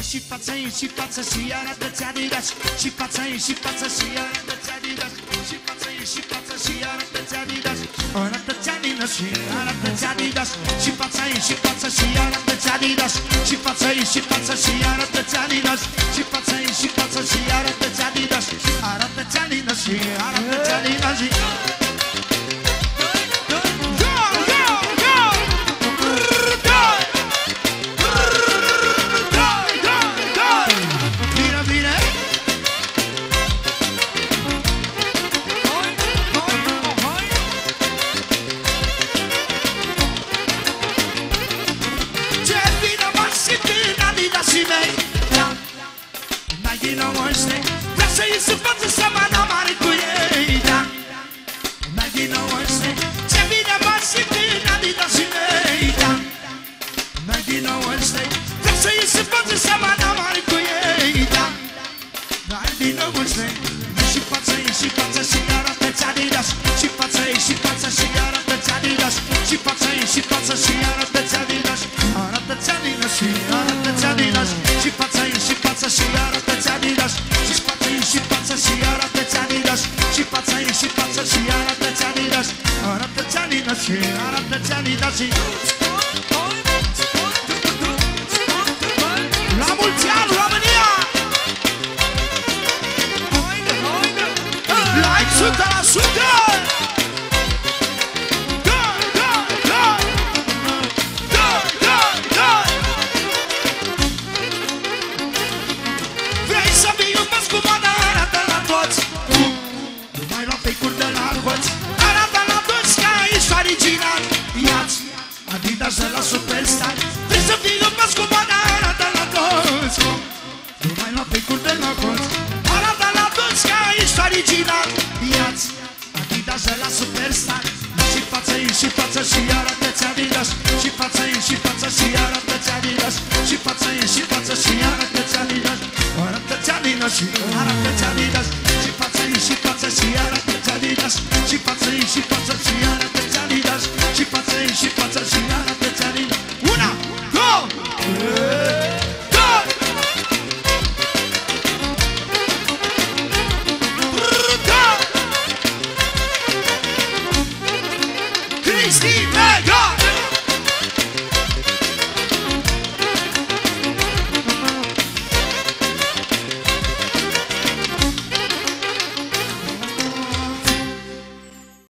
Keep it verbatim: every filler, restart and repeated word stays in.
Și față și față și arată-ți Adidas. Și față și față și arată-ți Adidas. Și față și față și arată-ți Adidas. Arată-ți Adidas și arată-ți Adidas. Și față și față și arată-ți Adidas. Și față și față și arată-ți Adidas. Și față și față și arată-ți Adidas. Arată-ți Adidas și arată-ți Adidas. La mulți ani, România! Like o sută la sută! Da, da, da! Da, da, da! Vrei să vii un băs cu moda, arată la toți! Nu mai lua pe-i de la hoți! Arată la toți că ești original! Ia-ți Adidas de la Superstar. Vrei să fii un băs cu moda, arată la toți! Nu mai lua pe-i de la hoți! Arată la toți că ești original! Ia-ți Adidas de la Superstar. Și față și față și arată-ți Adidas. Și față și față și arată-ți Adidas. Și față și față și arată-ți Adidas. Arată-ți Adidas și arată-ți Adidas. Și față și față și arată-ți Adidas. Și față și față și arată-ți Adidas. Și față și față și arată-ți Adidas. Una, două, trei! Cristi Mega!